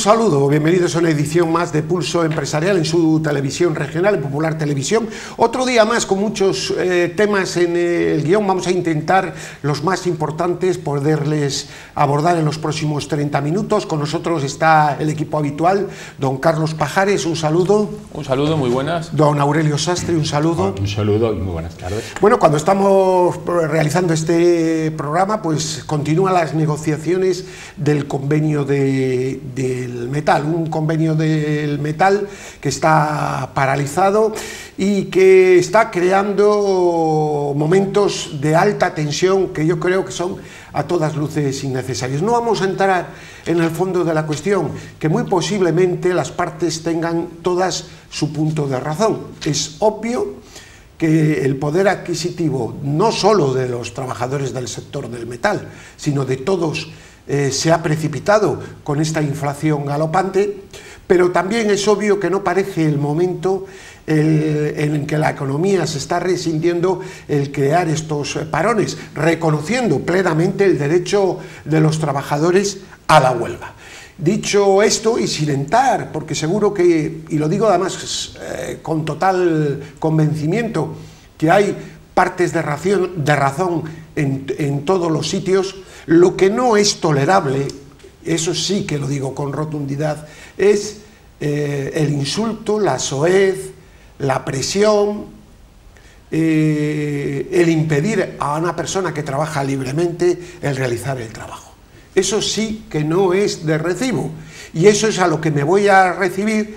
saludo, bienvenidos a una edición más de Pulso Empresarial en su televisión regional, en Popular Televisión. Otro día más con muchos temas en el guión. Vamos a intentar los más importantes poderles abordar en los próximos 30 minutos. Con nosotros está el equipo habitual, don Carlos Pajares, un saludo. Un saludo, muy buenas. Don Aurelio Sastre, un saludo. Un saludo y muy buenas tardes. Bueno, cuando estamos realizando este programa, pues continúan las negociaciones del convenio del metal, un convenio del metal que está paralizado y que está creando momentos de alta tensión que yo creo que son a todas luces innecesarios. No vamos a entrar en el fondo de la cuestión, que muy posiblemente las partes tengan todas su punto de razón. Es obvio que el poder adquisitivo, no solo de los trabajadores del sector del metal, sino de todos, se ha precipitado con esta inflación galopante, pero también es obvio que no parece el momento en que la economía se está resintiendo el crear estos parones, reconociendo plenamente el derecho de los trabajadores a la huelga. Dicho esto, y sin entrar, porque seguro que, y lo digo además con total convencimiento, que hay partes de razón en todos los sitios, lo que no es tolerable, eso sí que lo digo con rotundidad, es el insulto, la soez, la presión, el impedir a una persona que trabaja libremente el realizar el trabajo. Eso sí que no es de recibo, y eso es a lo que me voy a referir,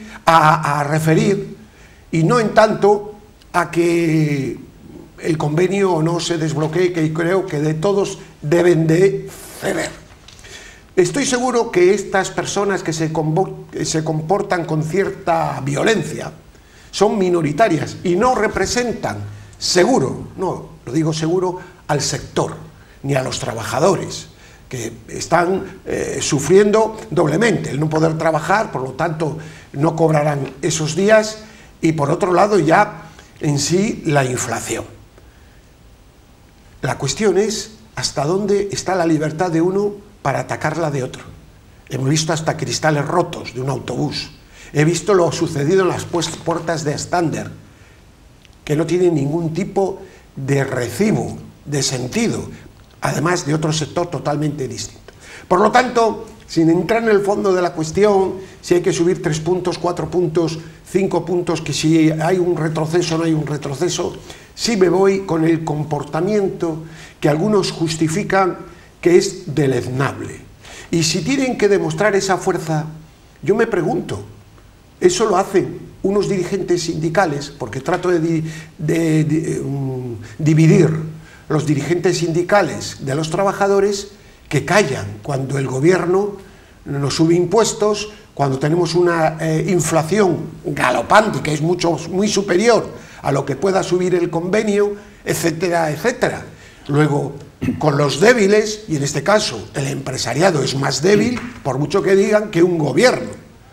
y no en tanto a que el convenio no se desbloquee, que creo que de todos deben de ceder. Estoy seguro que estas personas que se comportan con cierta violencia son minoritarias y no representan, seguro, no, lo digo seguro, al sector, ni a los trabajadores, que están sufriendo doblemente el no poder trabajar, por lo tanto no cobrarán esos días, y por otro lado ya en sí la inflación. La cuestión es hasta dónde está la libertad de uno para atacar la de otro. Hemos visto hasta cristales rotos de un autobús. He visto lo sucedido en las puertas de Stander, que no tienen ningún tipo de recibo, de sentido, además de otro sector totalmente distinto. Por lo tanto, sin entrar en el fondo de la cuestión, si hay que subir 3 puntos, 4 puntos, 5 puntos, que si hay un retroceso o no hay un retroceso, sí me voy con el comportamiento que algunos justifican que es deleznable. Y si tienen que demostrar esa fuerza, yo me pregunto, ¿eso lo hacen unos dirigentes sindicales? Porque trato de dividir los dirigentes sindicales de los trabajadores, que callan cuando el gobierno nos sube impuestos, cuando tenemos una inflación galopante que es muy superior a lo que pueda subir el convenio, etcétera, etcétera. Luego, con los débiles, y en este caso el empresariado es más débil, por mucho que digan, que un gobierno.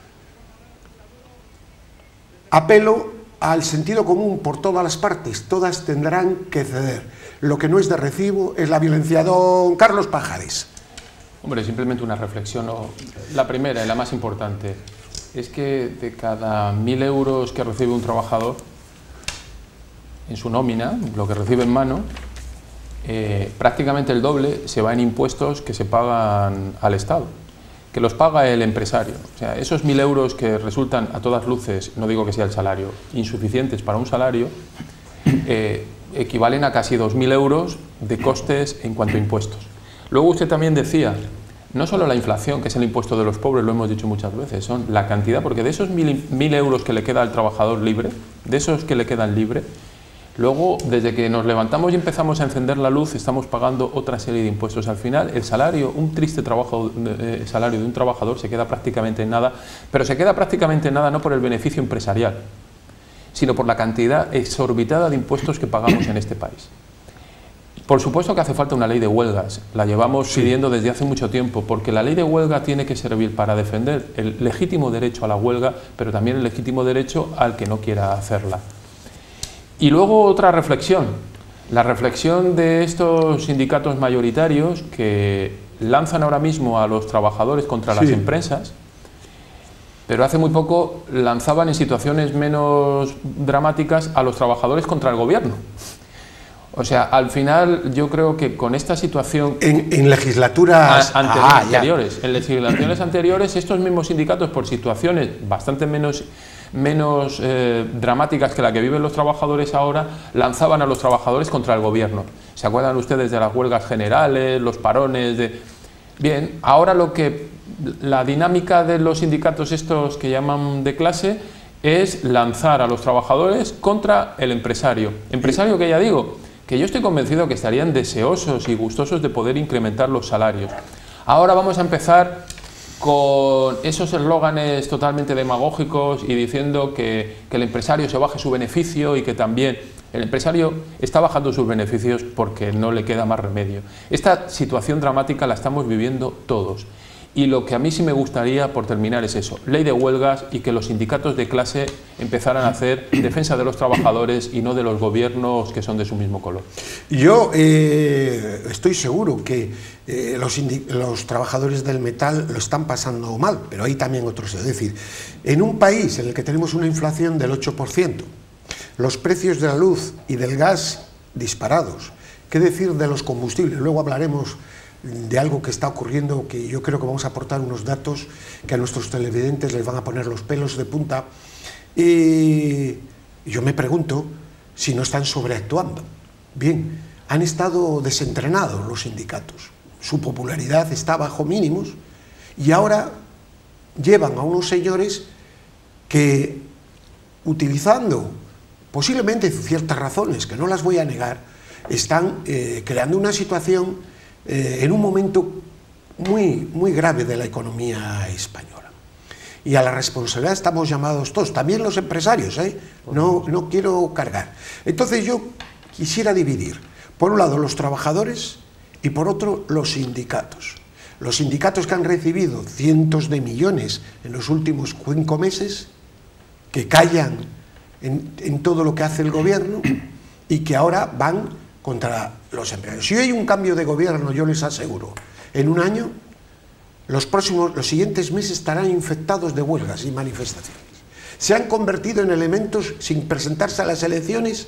Apelo al sentido común por todas las partes, todas tendrán que ceder. Lo que no es de recibo es la violencia. Don Carlos Pajares. Hombre, simplemente una reflexión. La primera y la más importante es que de cada 1.000 euros que recibe un trabajador en su nómina, lo que recibe en mano, prácticamente el doble se va en impuestos que se pagan al Estado, que los paga el empresario. O sea, esos 1.000 euros que resultan a todas luces, no digo que sea el salario, insuficientes para un salario, equivalen a casi 2.000 euros de costes en cuanto a impuestos. Luego usted también decía, no solo la inflación, que es el impuesto de los pobres, lo hemos dicho muchas veces, son la cantidad, porque de esos 1.000 euros que le queda al trabajador libre, de esos que le quedan libre, luego, desde que nos levantamos y empezamos a encender la luz, estamos pagando otra serie de impuestos. Al final, el salario, un triste salario de un trabajador se queda prácticamente en nada, pero se queda prácticamente en nada no por el beneficio empresarial, sino por la cantidad exorbitada de impuestos que pagamos en este país. Por supuesto que hace falta una ley de huelgas, la llevamos pidiendo desde hace mucho tiempo, porque la ley de huelga tiene que servir para defender el legítimo derecho a la huelga, pero también el legítimo derecho al que no quiera hacerla. Y luego otra reflexión, la reflexión de estos sindicatos mayoritarios que lanzan ahora mismo a los trabajadores contra las empresas pero hace muy poco lanzaban en situaciones menos dramáticas a los trabajadores contra el gobierno. O sea, al final yo creo que con esta situación... En legislaturas anteriores. En legislaciones anteriores, estos mismos sindicatos, por situaciones bastante menos dramáticas que la que viven los trabajadores ahora, lanzaban a los trabajadores contra el gobierno. ¿Se acuerdan ustedes de las huelgas generales, los parones? Bien, ahora la dinámica de los sindicatos estos que llaman de clase es lanzar a los trabajadores contra el empresario. Empresario que ya digo, que yo estoy convencido que estarían deseosos y gustosos de poder incrementar los salarios. Ahora vamos a empezar con esos eslóganes totalmente demagógicos y diciendo que el empresario se baje su beneficio y que también el empresario está bajando sus beneficios porque no le queda más remedio. Esta situación dramática la estamos viviendo todos. Y lo que a mí sí me gustaría, por terminar, es eso, ley de huelgas y que los sindicatos de clase empezaran a hacer defensa de los trabajadores y no de los gobiernos que son de su mismo color. Yo estoy seguro que los trabajadores del metal lo están pasando mal, pero hay también otros. Es decir, en un país en el que tenemos una inflación del 8%, los precios de la luz y del gas disparados, ¿qué decir de los combustibles? Luego hablaremos de algo que está ocurriendo, que yo creo que vamos a aportar unos datos que a nuestros televidentes les van a poner los pelos de punta, y yo me pregunto si no están sobreactuando. Bien, han estado desentrenados los sindicatos, su popularidad está bajo mínimos y ahora llevan a unos señores que, utilizando posiblemente ciertas razones, que no las voy a negar, están creando una situación en un momento muy grave de la economía española. Y a la responsabilidad estamos llamados todos, también los empresarios, no quiero cargar. Entonces yo quisiera dividir, por un lado los trabajadores y por otro los sindicatos. Los sindicatos que han recibido cientos de millones en los últimos 5 meses, que callan en todo lo que hace el gobierno y que ahora van contra los empresarios. Si hay un cambio de gobierno, yo les aseguro, en un año, los siguientes meses estarán infectados de huelgas y manifestaciones. Se han convertido en elementos, sin presentarse a las elecciones,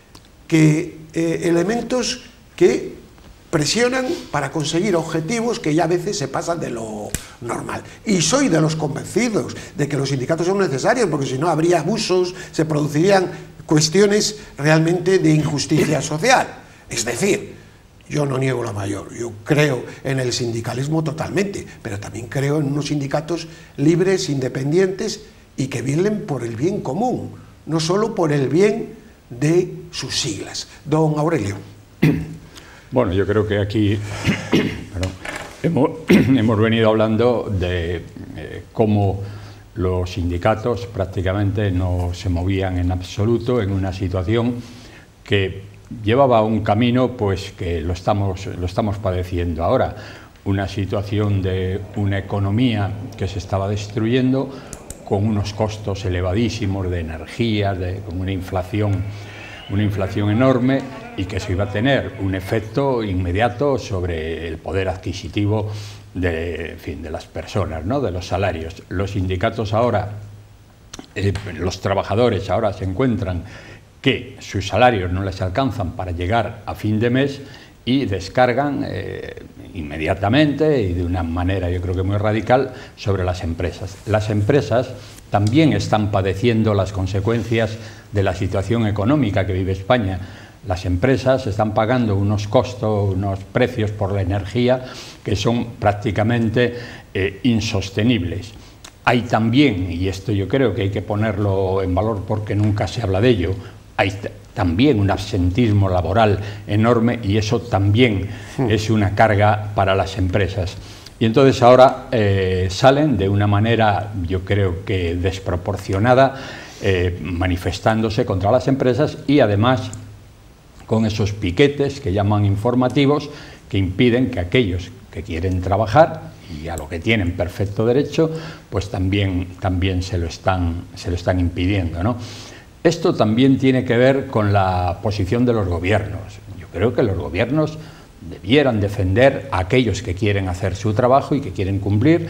elementos que presionan para conseguir objetivos que ya a veces se pasan de lo normal. Y soy de los convencidos de que los sindicatos son necesarios, porque si no habría abusos, se producirían cuestiones realmente de injusticia social. Es decir, yo no niego la mayor, yo creo en el sindicalismo totalmente, pero también creo en unos sindicatos libres, independientes y que velan por el bien común, no solo por el bien de sus siglas. Don Aurelio. Bueno, yo creo que aquí hemos venido hablando de cómo los sindicatos prácticamente no se movían en absoluto en una situación que llevaba un camino pues que lo estamos padeciendo ahora, una situación de una economía que se estaba destruyendo con unos costos elevadísimos de energía, con una inflación enorme y que se iba a tener un efecto inmediato sobre el poder adquisitivo de las personas, ¿no? De los salarios. Los sindicatos ahora, los trabajadores ahora se encuentran que sus salarios no les alcanzan para llegar a fin de mes y descargan inmediatamente y de una manera yo creo que muy radical sobre las empresas. Las empresas también están padeciendo las consecuencias de la situación económica que vive España. Las empresas están pagando unos costos, unos precios por la energía que son prácticamente insostenibles. Hay también, y esto yo creo que hay que ponerlo en valor porque nunca se habla de ello, hay también un absentismo laboral enorme y eso también es una carga para las empresas. Y entonces ahora salen de una manera, yo creo que desproporcionada, manifestándose contra las empresas y además con esos piquetes que llaman informativos que impiden que aquellos que quieren trabajar y a lo que tienen perfecto derecho, pues también se lo están impidiendo, ¿no? Esto también tiene que ver con la posición de los gobiernos. Yo creo que los gobiernos debieran defender a aquellos que quieren hacer su trabajo y que quieren cumplir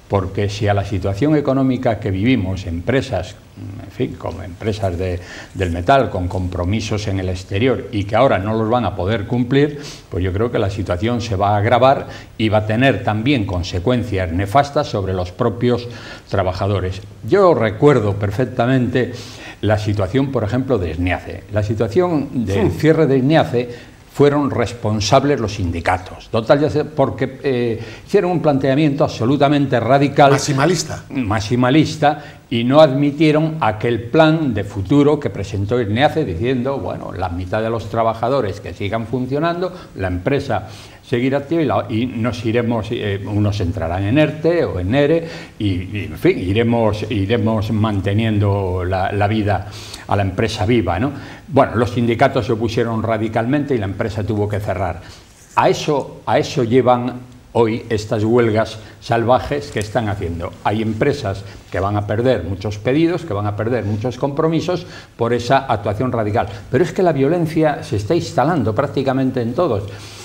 porque si a la situación económica que vivimos, empresas, en fin, como empresas del metal, con compromisos en el exterior y que ahora no los van a poder cumplir, pues yo creo que la situación se va a agravar y va a tener también consecuencias nefastas sobre los propios trabajadores. Yo recuerdo perfectamente la situación, por ejemplo, de Sniace. La situación del cierre de Sniace fueron responsables los sindicatos, total, ya sé, porque hicieron un planteamiento absolutamente radical, maximalista, y no admitieron aquel plan de futuro que presentó Sniace diciendo, bueno, la mitad de los trabajadores que sigan funcionando, la empresa seguirá activa y nos iremos, unos entrarán en ERTE o en ERE y en fin, iremos manteniendo la vida a la empresa viva, ¿no? Bueno, los sindicatos se opusieron radicalmente y la empresa tuvo que cerrar. A eso llevan hoy estas huelgas salvajes que están haciendo. Hay empresas que van a perder muchos pedidos, que van a perder muchos compromisos por esa actuación radical. Pero es que la violencia se está instalando prácticamente en todos.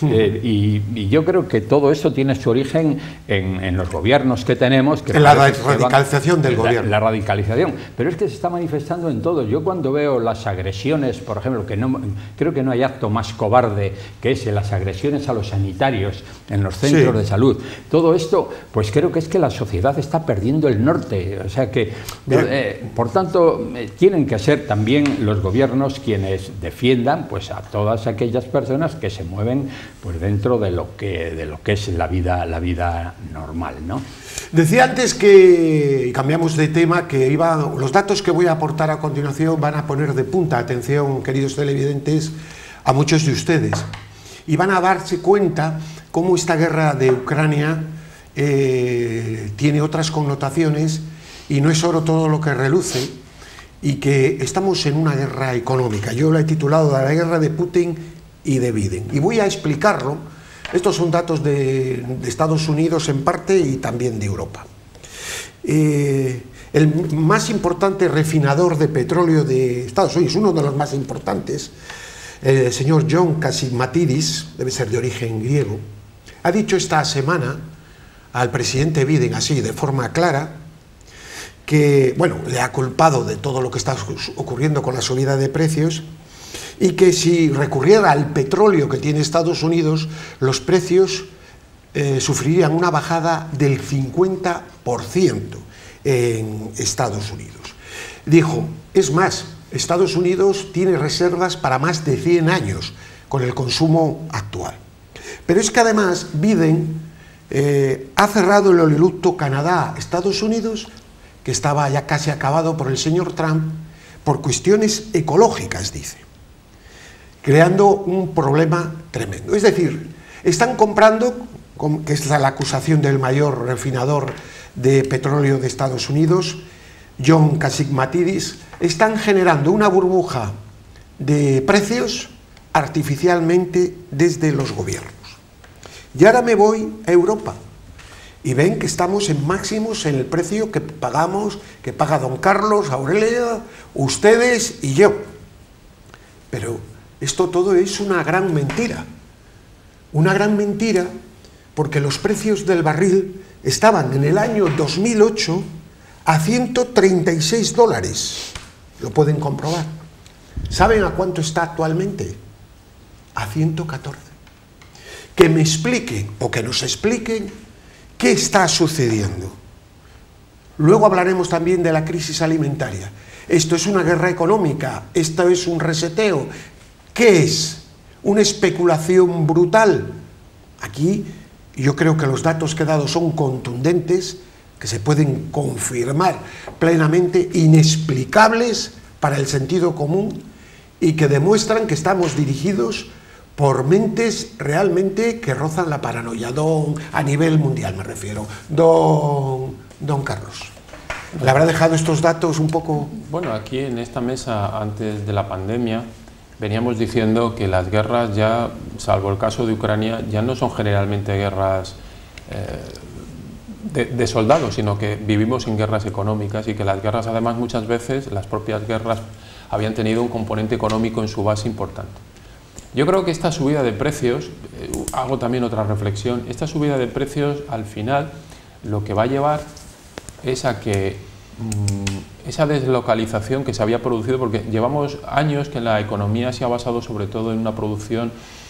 Y yo creo que todo eso tiene su origen en los gobiernos que tenemos. En la radicalización del gobierno. La radicalización. Pero es que se está manifestando en todos. Yo cuando veo las agresiones, por ejemplo, creo que no hay acto más cobarde que ese, las agresiones a los sanitarios en los centros de salud. Todo esto, pues creo que es que la sociedad está perdiendo el norte. O sea que, por tanto, tienen que ser también los gobiernos quienes defiendan pues a todas aquellas personas que se mueven pues dentro de lo que es la vida normal, ¿no? Decía antes que, y cambiamos de tema, que los datos que voy a aportar a continuación van a poner de punta, atención, queridos televidentes, a muchos de ustedes, y van a darse cuenta cómo esta guerra de Ucrania tiene otras connotaciones y no es oro todo lo que reluce, y que estamos en una guerra económica. Yo la he titulado La guerra de Putin y de Biden, y voy a explicarlo. Estos son datos de Estados Unidos en parte y también de Europa. El más importante refinador de petróleo de Estados Unidos, uno de los más importantes, el señor John Cassimatidis, debe ser de origen griego, ha dicho esta semana al presidente Biden, así de forma clara, que, bueno, le ha culpado de todo lo que está ocurriendo con la subida de precios, y que si recurriera al petróleo que tiene Estados Unidos, los precios sufrirían una bajada del 50% en Estados Unidos. Dijo, es más, Estados Unidos tiene reservas para más de 100 años con el consumo actual. Pero es que además Biden ha cerrado el oleoducto Canadá-Estados Unidos, que estaba ya casi acabado por el señor Trump, por cuestiones ecológicas, dice, creando un problema tremendo. Es decir, están comprando, que es la acusación del mayor refinador de petróleo de Estados Unidos, John Cassimatidis, están generando una burbuja de precios artificialmente desde los gobiernos. Y ahora me voy a Europa y ven que estamos en máximos en el precio que pagamos, que paga don Carlos, Aurelia, ustedes y yo. Pero esto todo es una gran mentira porque los precios del barril estaban en el año 2008 a $136, lo pueden comprobar. ¿Saben a cuánto está actualmente? A 114. Que me expliquen o que nos expliquen qué está sucediendo. Luego hablaremos también de la crisis alimentaria. Esto es una guerra económica, esto es un reseteo. ¿Qué es? ¿Una especulación brutal? Aquí yo creo que los datos que he dado son contundentes, que se pueden confirmar plenamente, inexplicables para el sentido común, y que demuestran que estamos dirigidos por mentes realmente que rozan la paranoia, a nivel mundial me refiero. Don Carlos, ¿le habrá dejado estos datos un poco? Bueno, aquí en esta mesa, antes de la pandemia, veníamos diciendo que las guerras ya, salvo el caso de Ucrania, ya no son generalmente guerras de soldados, sino que vivimos en guerras económicas, y que las guerras, además, muchas veces, las propias guerras habían tenido un componente económico en su base importante. Yo creo que esta subida de precios, hago también otra reflexión, esta subida de precios al final lo que va a llevar es a que esa deslocalización que se había producido, porque llevamos años que la economía se ha basado sobre todo en una producción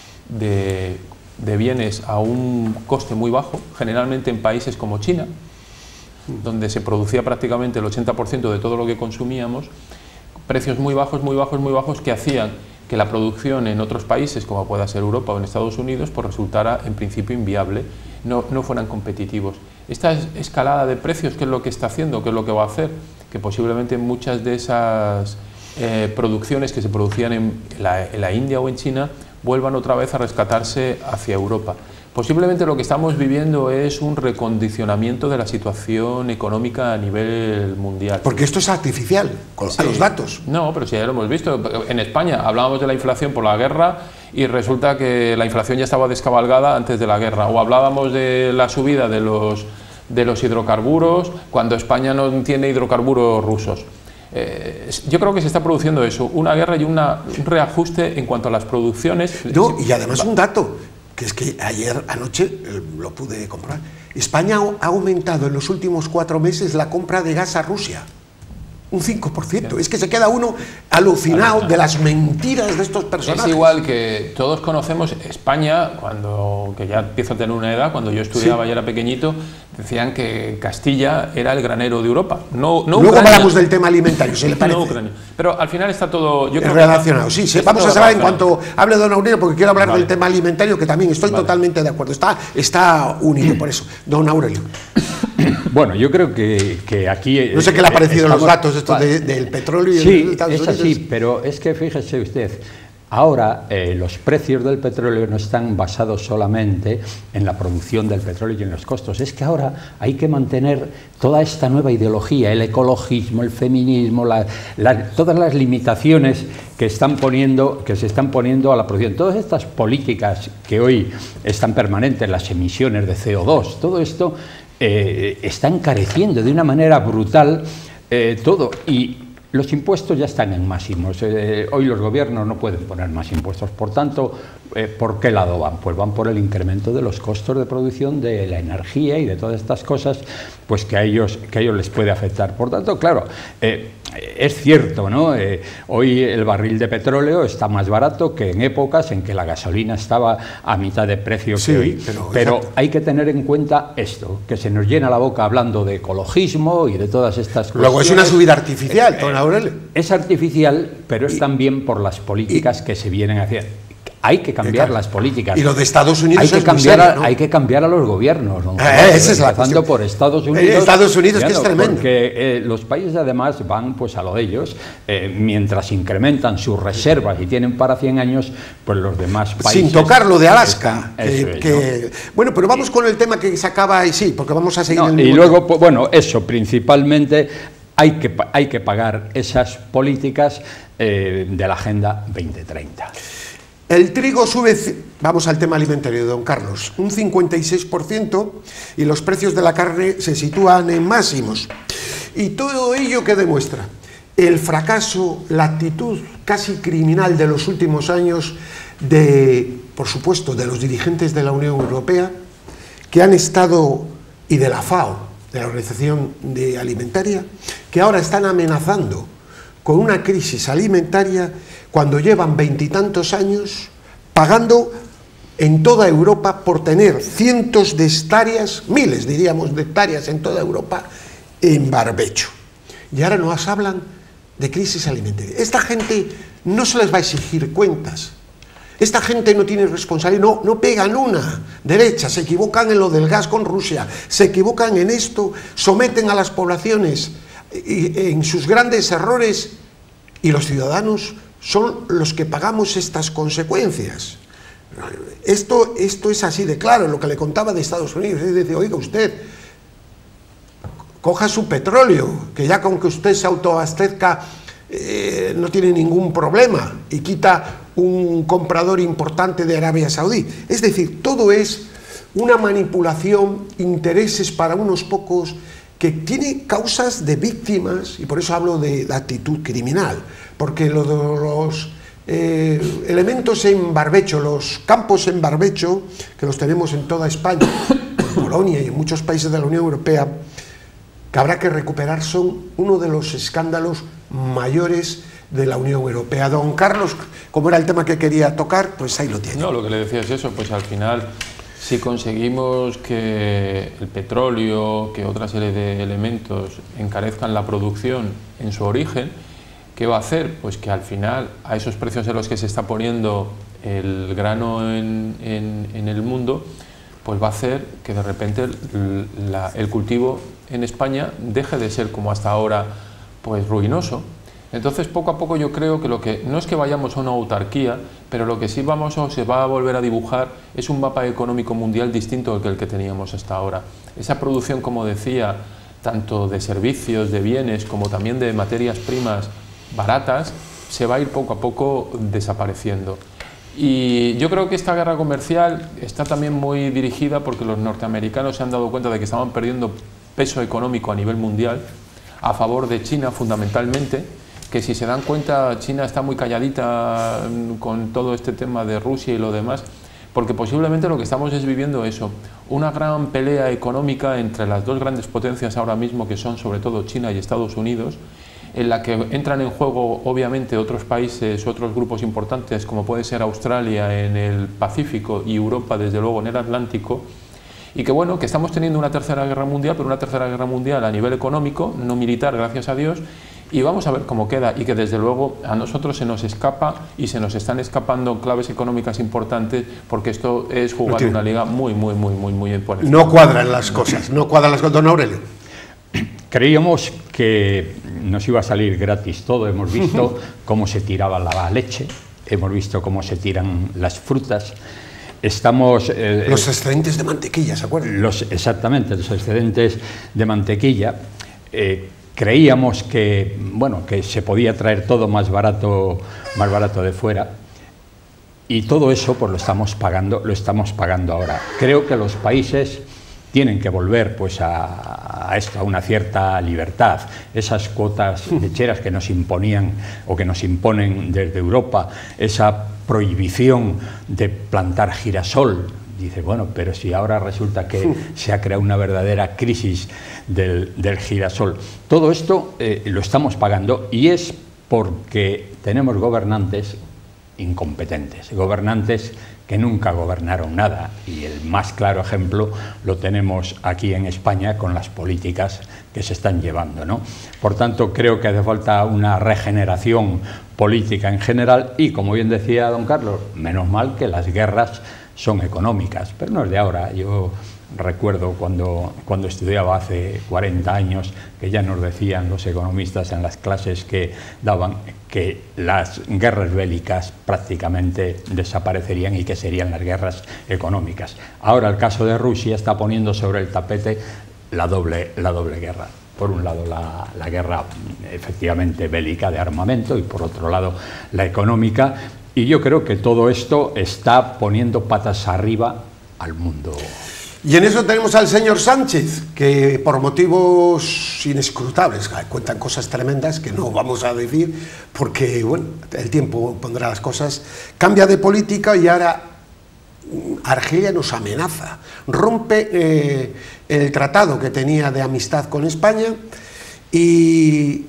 de bienes a un coste muy bajo, generalmente en países como China, donde se producía prácticamente el 80% de todo lo que consumíamos, precios muy bajos, muy bajos, muy bajos, que hacían que la producción en otros países, como pueda ser Europa o en Estados Unidos, pues resultara en principio inviable, no fueran competitivos. Esta escalada de precios, ¿qué es lo que está haciendo? ¿Qué es lo que va a hacer? Que posiblemente muchas de esas producciones que se producían en la India o en China vuelvan otra vez a rescatarse hacia Europa. Posiblemente lo que estamos viviendo es un recondicionamiento de la situación económica a nivel mundial. Porque esto es artificial, a los datos. No, pero sí, ya lo hemos visto. En España hablábamos de la inflación por la guerra y resulta que la inflación ya estaba descabalgada antes de la guerra. O hablábamos de la subida de los hidrocarburos cuando España no tiene hidrocarburos rusos. Yo creo que se está produciendo eso, una guerra y un reajuste en cuanto a las producciones. No, y además un dato, que es que anoche lo pude comprobar. España ha aumentado en los últimos 4 meses la compra de gas a Rusia. Un 5%. Es que se queda uno alucinado de las mentiras de estos personajes. Es igual que todos conocemos España, que ya empiezo a tener una edad, cuando yo estudiaba y era pequeñito, decían que Castilla era el granero de Europa. No Luego Ucrania. hablamos del tema alimentario, si le parece. No Ucrania. Pero al final está todo... Yo creo relacionado, sí. Vamos a saber en cuanto hable don Aurelio, porque quiero hablar del tema alimentario, que también estoy totalmente de acuerdo. Está unido por eso. Don Aurelio. Bueno, yo creo que aquí... No sé qué le ha parecido los datos estos del petróleo y sí, Estados Unidos. Es así, pero es que fíjese usted, ahora los precios del petróleo no están basados solamente en la producción del petróleo y en los costos, es que ahora hay que mantener toda esta nueva ideología, el ecologismo, el feminismo, todas las limitaciones que se están poniendo a la producción, todas estas políticas que hoy están permanentes, las emisiones de CO2, todo esto está encareciendo de una manera brutal todo, y los impuestos ya están en máximos. Hoy los gobiernos no pueden poner más impuestos, por tanto, ¿por qué lado van? Pues van por el incremento de los costos de producción de la energía y de todas estas cosas, pues que a ellos les puede afectar. Por tanto, claro, es cierto, ¿no? Hoy el barril de petróleo está más barato que en épocas en que la gasolina estaba a mitad de precio que hoy. Pero hay que tener en cuenta esto, que se nos llena la boca hablando de ecologismo y de todas estas cosas. Luego es una subida artificial, don Aurelio. Es artificial, pero es también por las políticas que se vienen haciendo. Hay que cambiar las políticas. Y lo de Estados Unidos hay que cambiar a los gobiernos, ¿no? Esa es la empezando por Estados Unidos. Estados Unidos, que es tremendo. Porque los países además van pues a lo de ellos, mientras incrementan sus reservas y tienen para 100 años, pues los demás países... Sin tocar lo de Alaska. ¿no? Bueno, pero vamos con el tema que se acaba, y sí, porque vamos a seguir en el y mismo luego, tema. pues, bueno, eso, principalmente hay que pagar esas políticas de la Agenda 2030. El trigo sube, vamos al tema alimentario, don Carlos, un 56%, y los precios de la carne se sitúan en máximos. ¿Y todo ello qué demuestra? El fracaso, la actitud casi criminal de los últimos años por supuesto, de los dirigentes de la Unión Europea, que han estado, y de la FAO, de la Organización Alimentaria, que ahora están amenazando con una crisis alimentaria cuando llevan 20 y tantos años pagando en toda Europa por tener cientos de hectáreas, miles diríamos de hectáreas en toda Europa, en barbecho. Y ahora nos hablan de crisis alimentaria. Esta gente no se les va a exigir cuentas. Esta gente no tiene responsabilidad, no pegan una derecha, se equivocan en lo del gas con Rusia, se equivocan en esto, someten a las poblaciones en sus grandes errores, y los ciudadanos son los que pagamos estas consecuencias. Esto es así de claro, lo que le contaba de Estados Unidos. Es decir, oiga usted, coja su petróleo, que ya con que usted se autoabastezca no tiene ningún problema, y quita un comprador importante de Arabia Saudí. Es decir, todo es una manipulación, intereses para unos pocos, que tiene causas de víctimas, y por eso hablo de la actitud criminal, porque los elementos en barbecho, los campos en barbecho, que los tenemos en toda España, Polonia y en muchos países de la Unión Europea, que habrá que recuperar, son uno de los escándalos mayores de la Unión Europea. Don Carlos, como era el tema que quería tocar, pues ahí lo tiene. No, lo que le decía es eso, pues al final, si conseguimos que el petróleo, que otra serie de elementos encarezcan la producción en su origen, ¿qué va a hacer? Pues que al final, a esos precios en los que se está poniendo el grano en el mundo, pues va a hacer que de repente el cultivo en España deje de ser como hasta ahora, pues ruinoso. Entonces, poco a poco yo creo que no es que vayamos a una autarquía, pero lo que sí se va a volver a dibujar es un mapa económico mundial distinto al que teníamos hasta ahora. Esa producción, como decía, tanto de servicios, de bienes, como también de materias primas baratas, se va a ir poco a poco desapareciendo. Y yo creo que esta guerra comercial está también muy dirigida porque los norteamericanos se han dado cuenta de que estaban perdiendo peso económico a nivel mundial a favor de China fundamentalmente, que si se dan cuenta China está muy calladita con todo este tema de Rusia y lo demás, porque posiblemente lo que estamos es viviendo eso, una gran pelea económica entre las dos grandes potencias ahora mismo, que son sobre todo China y Estados Unidos, en la que entran en juego obviamente otros países, otros grupos importantes como puede ser Australia en el Pacífico y Europa desde luego en el Atlántico, y que bueno, que estamos teniendo una tercera guerra mundial, pero una tercera guerra mundial a nivel económico, no militar, gracias a Dios, y vamos a ver cómo queda, y que desde luego a nosotros se nos escapa y se nos están escapando claves económicas importantes, porque esto es jugar una liga muy importante. No cuadran las cosas, no cuadran las cosas, don Aurelio. Creíamos que nos iba a salir gratis todo, hemos visto cómo se tiraba la leche, hemos visto cómo se tiran las frutas, estamos... los excedentes de mantequilla, ¿se acuerdan? Exactamente, los excedentes de mantequilla. Creíamos que, bueno, que se podía traer todo más barato de fuera, y todo eso pues lo estamos pagando ahora. Creo que los países tienen que volver pues a esto, a una cierta libertad. Esas cuotas lecheras que nos imponían o que nos imponen desde Europa, esa prohibición de plantar girasol. Dice, bueno, pero si ahora resulta que se ha creado una verdadera crisis del girasol. Todo esto lo estamos pagando, y es porque tenemos gobernantes incompetentes, gobernantes que nunca gobernaron nada, y el más claro ejemplo lo tenemos aquí en España con las políticas que se están llevando, ¿no? Por tanto, creo que hace falta una regeneración política en general, y como bien decía don Carlos, menos mal que las guerras son económicas, pero no es de ahora. Yo recuerdo cuando estudiaba hace 40 años que ya nos decían los economistas en las clases que daban que las guerras bélicas prácticamente desaparecerían y que serían las guerras económicas. Ahora el caso de Rusia está poniendo sobre el tapete la doble guerra. Por un lado la guerra efectivamente bélica de armamento, y por otro lado la económica, y yo creo que todo esto está poniendo patas arriba al mundo. Y en eso tenemos al señor Sánchez, que por motivos inescrutables, cuentan cosas tremendas que no vamos a decir, porque bueno, el tiempo pondrá las cosas, cambia de política y ahora Argelia nos amenaza, rompe el tratado que tenía de amistad con España y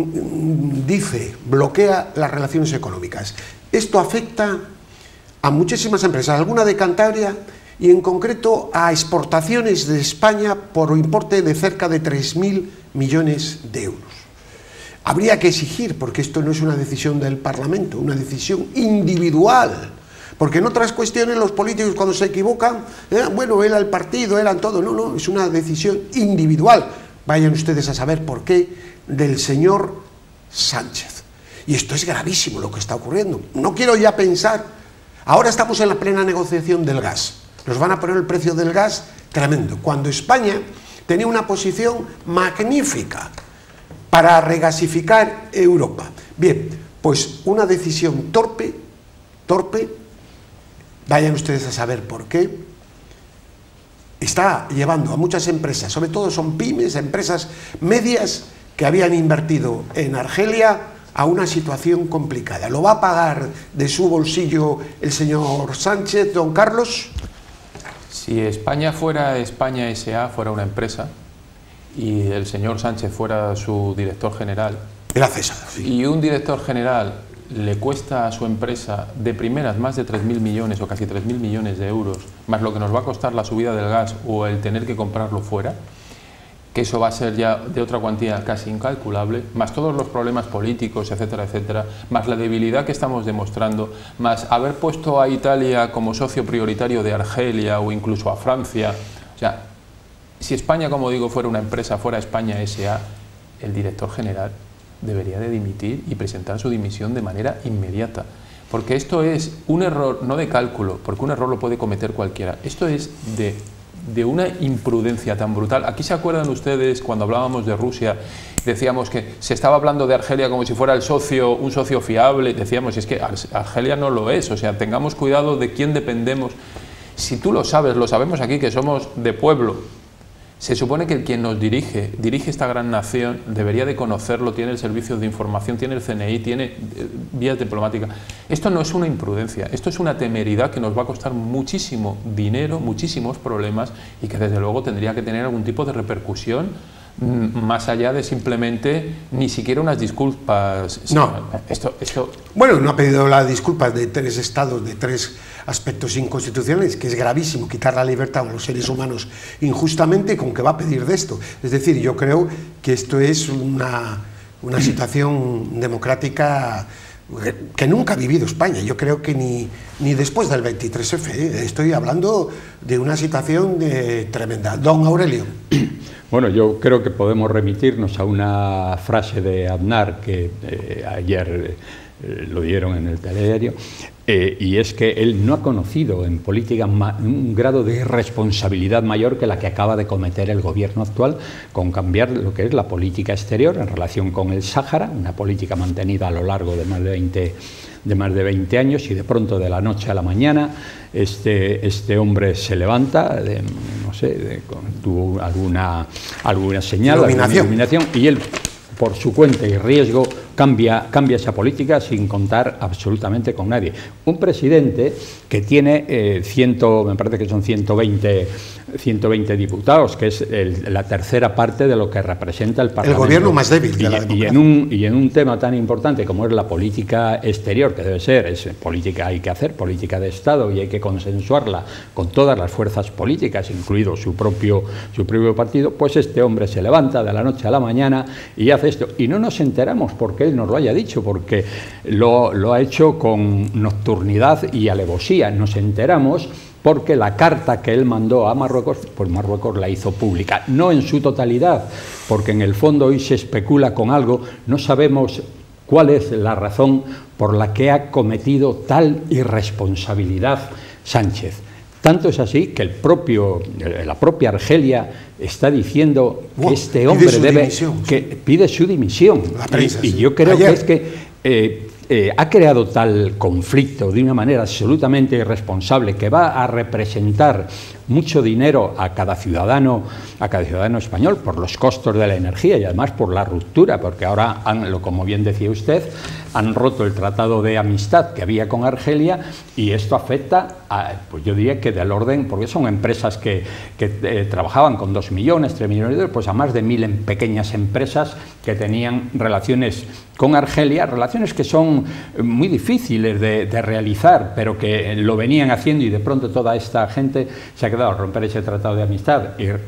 dice, bloquea las relaciones económicas. Esto afecta a muchísimas empresas, alguna de Cantabria, y en concreto a exportaciones de España por importe de cerca de 3.000 millones de euros. Habría que exigir, porque esto no es una decisión del Parlamento, una decisión individual, porque en otras cuestiones los políticos cuando se equivocan, bueno, era el partido, eran todo, no, es una decisión individual. Vayan ustedes a saber por qué, del señor Sánchez. Y esto es gravísimo lo que está ocurriendo. No quiero ya pensar, ahora estamos en la plena negociación del gas. Nos van a poner el precio del gas tremendo, cuando España tenía una posición magnífica para regasificar Europa. Bien, pues una decisión torpe, vayan ustedes a saber por qué, está llevando a muchas empresas, sobre todo son pymes, empresas medias que habían invertido en Argelia, a una situación complicada. ¿Lo va a pagar de su bolsillo el señor Sánchez, don Carlos? Si España fuera España S.A., fuera una empresa, y el señor Sánchez fuera su director general, era César, sí. Y un director general le cuesta a su empresa de primeras más de 3.000 millones o casi 3.000 millones de euros, más lo que nos va a costar la subida del gas o el tener que comprarlo fuera, que eso va a ser ya de otra cuantía casi incalculable, más todos los problemas políticos, etcétera, etcétera, más la debilidad que estamos demostrando, más haber puesto a Italia como socio prioritario de Argelia o incluso a Francia. O sea, si España, como digo, fuera una empresa, fuera España S.A., el director general debería de dimitir y presentar su dimisión de manera inmediata. Porque esto es un error, no de cálculo, porque un error lo puede cometer cualquiera. Esto es de una imprudencia tan brutal. Aquí se acuerdan ustedes cuando hablábamos de Rusia, decíamos que se estaba hablando de Argelia como si fuera un socio fiable, decíamos, es que Argelia no lo es, o sea, tengamos cuidado de quién dependemos. Si tú lo sabes, lo sabemos aquí que somos de pueblo. Se supone que quien nos dirige esta gran nación, debería de conocerlo, tiene el servicio de información, tiene el CNI, tiene vías diplomáticas. Esto no es una imprudencia, esto es una temeridad que nos va a costar muchísimo dinero, muchísimos problemas y que desde luego tendría que tener algún tipo de repercusión más allá de simplemente ni siquiera unas disculpas. No. Esto... Bueno, no ha pedido las disculpas de 3 estados, de 3 aspectos inconstitucionales, que es gravísimo quitar la libertad a los seres humanos injustamente, con que va a pedir de esto. Es decir, yo creo que esto es una situación democrática que nunca ha vivido España. Yo creo que ni después del 23F. Estoy hablando de una situación tremenda. Don Aurelio. Bueno, yo creo que podemos remitirnos a una frase de Aznar que ayer lo dieron en el telediario, y es que él no ha conocido en política un grado de irresponsabilidad mayor que la que acaba de cometer el gobierno actual con cambiar lo que es la política exterior en relación con el Sáhara, una política mantenida a lo largo de más de 20 años, y de pronto, de la noche a la mañana, este hombre se levanta, no sé, tuvo alguna señal, alguna iluminación, y él, por su cuenta y riesgo, cambia esa política sin contar absolutamente con nadie. Un presidente que tiene me parece que son 120 diputados, que es la tercera parte de lo que representa el Parlamento. El gobierno más débil de la democracia. Y en un tema tan importante como es la política exterior, que debe ser, política hay que hacer, política de Estado, y hay que consensuarla con todas las fuerzas políticas, incluido su propio partido, pues este hombre se levanta de la noche a la mañana y hace esto. Y no nos enteramos porque él nos lo haya dicho, porque lo ha hecho con nocturnidad y alevosía. Nos enteramos porque la carta que él mandó a Marruecos, pues Marruecos la hizo pública, no en su totalidad, porque en el fondo hoy se especula con algo, no sabemos cuál es la razón por la que ha cometido tal irresponsabilidad Sánchez. Tanto es así que la propia Argelia está diciendo que este hombre pide su dimisión. Y yo creo que es que ha creado tal conflicto de una manera absolutamente irresponsable, que va a representar mucho dinero a cada ciudadano español por los costos de la energía y además por la ruptura, porque ahora, como bien decía usted, han roto el tratado de amistad que había con Argelia, y esto afecta pues yo diría que del orden, porque son empresas que trabajaban con 2 millones, 3 millones de euros, pues a más de 1000 pequeñas empresas que tenían relaciones con Argelia, relaciones que son muy difíciles de realizar, pero que lo venían haciendo, y de pronto toda esta gente se ha quedado a romper ese tratado de amistad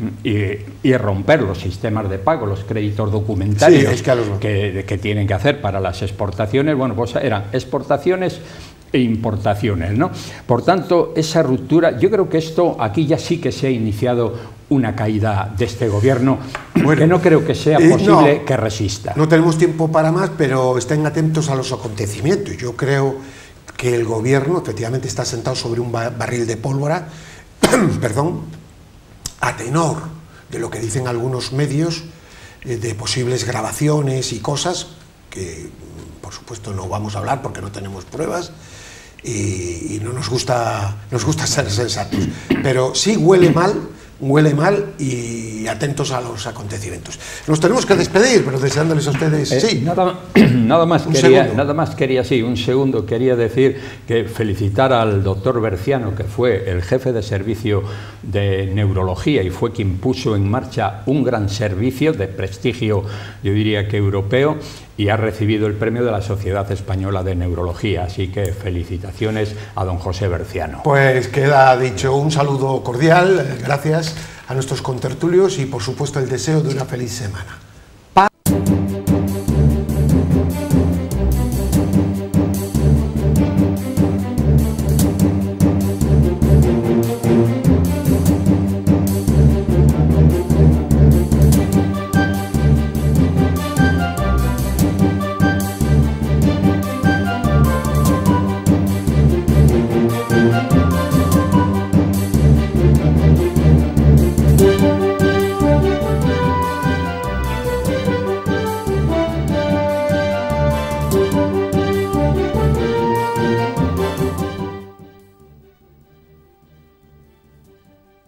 y romper los sistemas de pago, los créditos documentarios que tienen que hacer para las exportaciones. Bueno, pues eran exportaciones e importaciones, ¿no? Por tanto, esa ruptura, yo creo que aquí ya sí que se ha iniciado una caída de este gobierno, que no creo que sea posible que resista. No tenemos tiempo para más, pero estén atentos a los acontecimientos. Yo creo que el gobierno efectivamente está sentado sobre un barril de pólvora, perdón, a tenor de lo que dicen algunos medios, de posibles grabaciones y cosas que, por supuesto, no vamos a hablar porque no tenemos pruebas y no nos gusta ser sensatos, pero sí huele mal huele mal y atentos a los acontecimientos. Nos tenemos que despedir, pero deseándoles a ustedes... sí. Nada más quería, sí, un segundo, quería decir que felicitar al doctor Berciano, que fue el jefe de servicio de neurología y fue quien puso en marcha un gran servicio de prestigio, yo diría que europeo, y ha recibido el premio de la Sociedad Española de Neurología, así que felicitaciones a don José Berciano. Pues queda dicho, un saludo cordial, gracias a nuestros contertulios y por supuesto el deseo de una feliz semana.